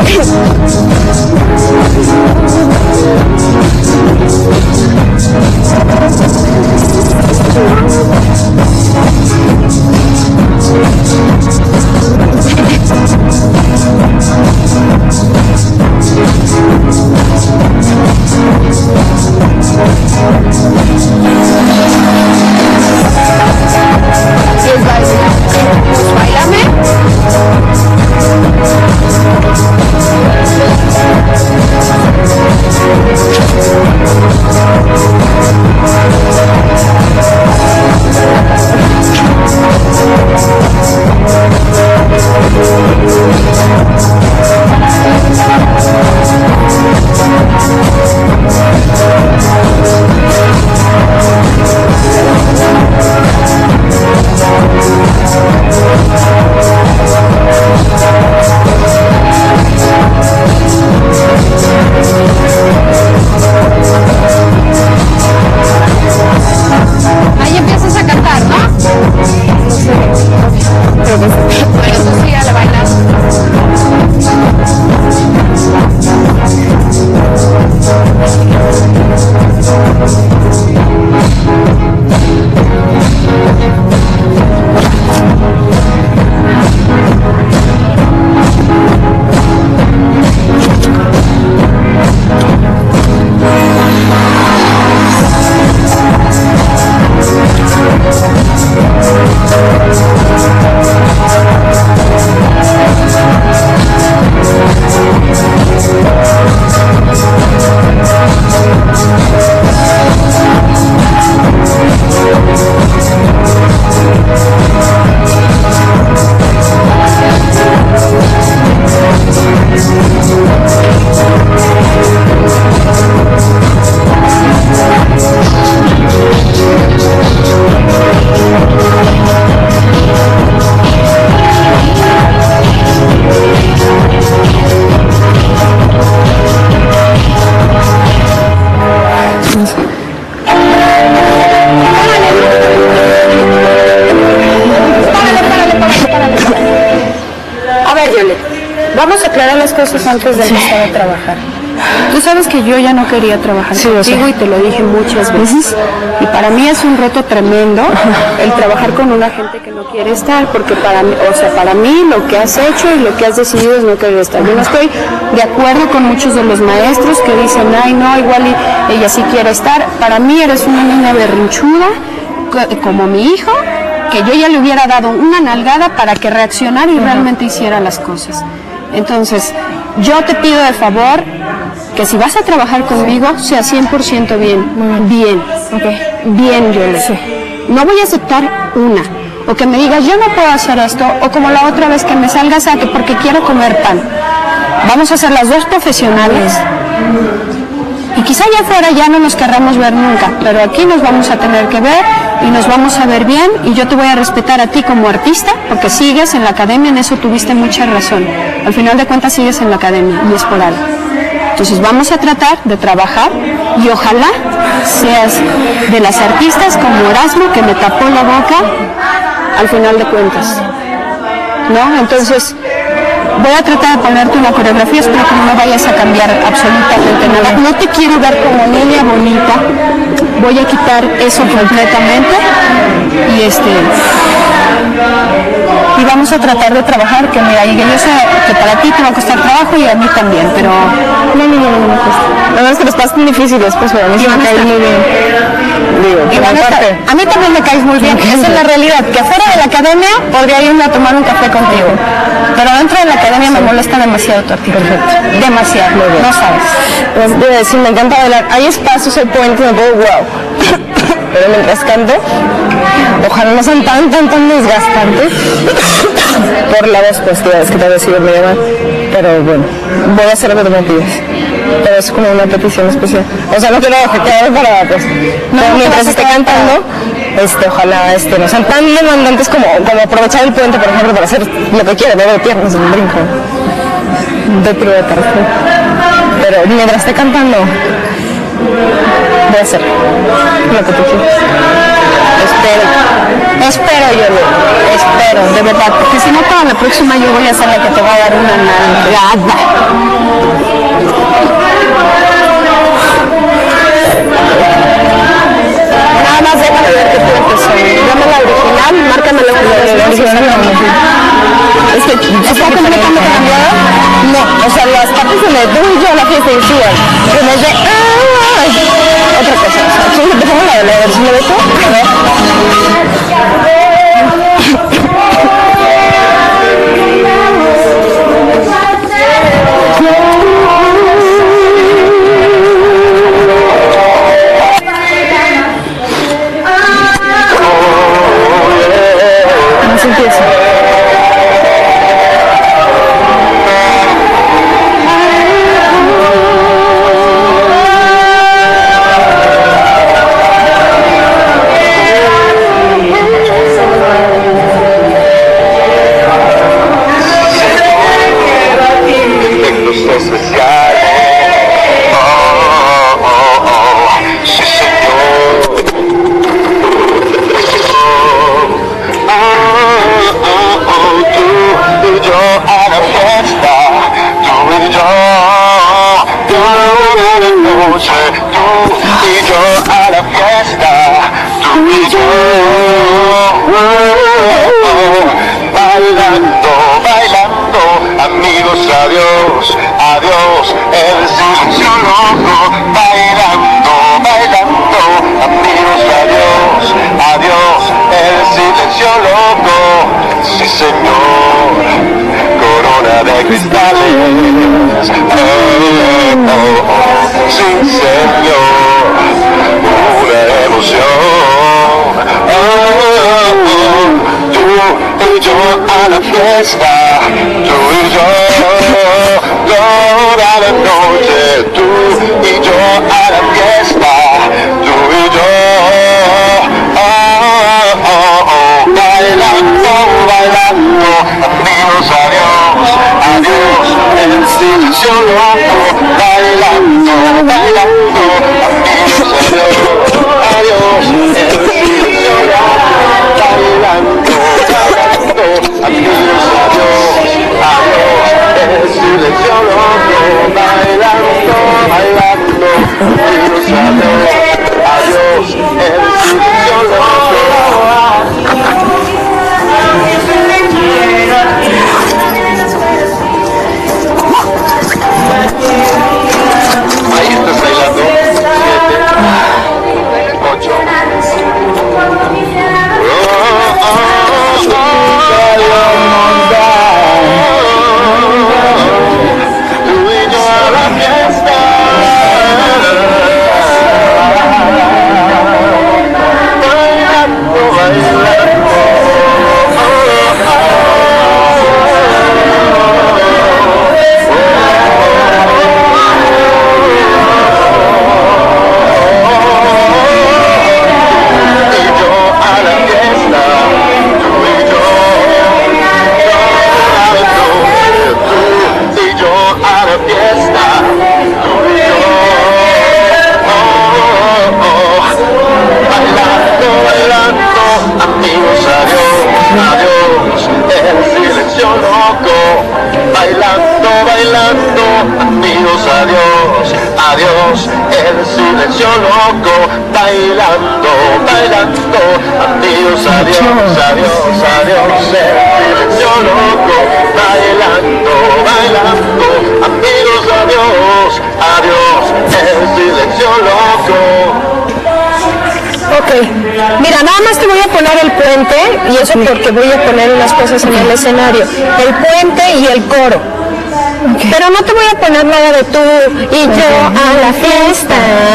Vamos a aclarar las cosas antes de empezar a trabajar. Tú sabes que yo ya no quería trabajar contigo y te lo dije muchas veces. Y para mí es un reto tremendo el trabajar con una gente que no quiere estar, porque para mí lo que has hecho y lo que has decidido es no querer estar. Yo no estoy de acuerdo con muchos de los maestros que dicen, ay no, igual ella sí quiere estar. Para mí eres una niña berrinchuda, como mi hijo, que yo ya le hubiera dado una nalgada para que reaccionara y realmente hiciera las cosas. Entonces, yo te pido de favor que si vas a trabajar conmigo, sea 100% bien. Bien. Okay. Bien, Yole. Sí. No voy a aceptar una. O que me digas, yo no puedo hacer esto. O como la otra vez que me salgas a que porque quiero comer pan. Vamos a ser las dos profesionales. Y quizá allá afuera ya no nos querramos ver nunca. Pero aquí nos vamos a tener que ver y nos vamos a ver bien. Y yo te voy a respetar a ti como artista, porque sigues en la academia, en eso tuviste mucha razón. Al final de cuentas sigues en la academia y es por algo. Entonces vamos a tratar de trabajar y ojalá seas de las artistas como Erasmo, que me tapó la boca al final de cuentas, ¿no? Entonces voy a tratar de ponerte una coreografía, espero que no me vayas a cambiar absolutamente nada. No te quiero ver como niña bonita, voy a quitar eso completamente y vamos a tratar de trabajar, que mira, y yo sé que para ti te va a costar trabajo y a mí también, pero no me cuesta. La verdad es que los pasos son difíciles, pues pero a mí sí me caes muy bien. Digo, a mí también me caes muy bien, esa es la realidad, que fuera de la academia podría irme a tomar un café contigo, pero dentro de la academia me molesta demasiado tu actitud. Perfecto. Demasiado, no sabes. Pues, debo decir, me encanta bailar, hay espacios, hay puentes, me puedo wow. Pero mientras canto, ojalá no sean tan desgastantes por la voz, pues tío, es que tal vez sigo medio mal, pero bueno, voy a hacer lo que me pides, pero es como una petición especial, o sea, no quiero objetar para, pues, no, pero mientras esté cantando, ojalá no sean tan demandantes como aprovechar el puente, por ejemplo, para hacer lo que quiero, de piernas, un brinco, de pirueta, pero mientras esté cantando, voy a hacer lo que tú quieras. Espero. Espero, yo espero, de verdad, porque si no para la próxima yo voy a ser la que te va a dar una nalgada. Nada más déjame ver qué tú empezó. Dame la original, márcame la original. ¿Está completamente cambiada? No, o sea, las partes de tú y yo la fiesta y suban. Que me de... otra cosa. Sí, dejamos la versión de esto. A ver. Más empieza. Mira, nada más te voy a poner el puente, y eso porque voy a poner unas cosas en el escenario, el puente y el coro. Pero no te voy a poner nada de tú y yo a la fiesta.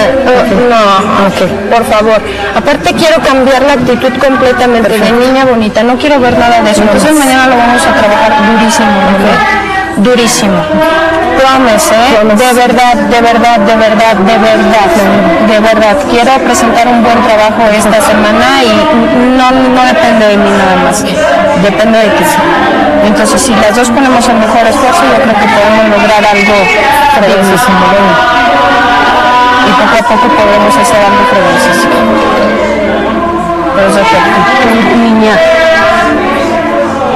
No, por favor. Aparte quiero cambiar la actitud completamente de niña bonita, no quiero ver nada de eso. Entonces mañana lo vamos a trabajar durísimo, ¿no? Durísimo. Promise, de verdad, de verdad, de verdad, de verdad, de verdad. Quiero presentar un buen trabajo esta semana y no depende de mí nada más, depende de ti. Entonces, si las dos ponemos el mejor esfuerzo, yo creo que podemos lograr algo fregoncísimo. Y poco a poco podemos hacer algo fregoncísimo. Perfecto. Niña.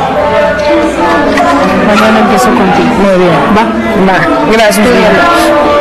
Mañana empiezo contigo. Muy bien. Va. Gracias.